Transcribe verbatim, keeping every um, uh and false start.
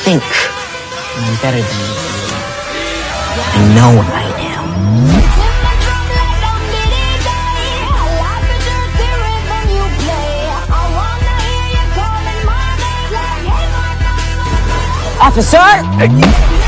think I'm better than you. I know I am. Officer!